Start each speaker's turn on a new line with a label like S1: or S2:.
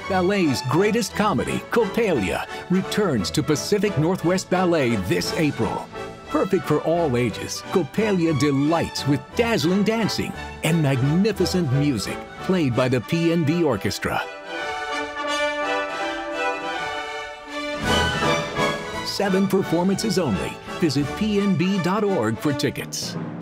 S1: Ballet's greatest comedy, Coppelia, returns to Pacific Northwest Ballet this April. Perfect for all ages, Coppelia delights with dazzling dancing and magnificent music played by the PNB Orchestra. 7 performances only. Visit pnb.org for tickets.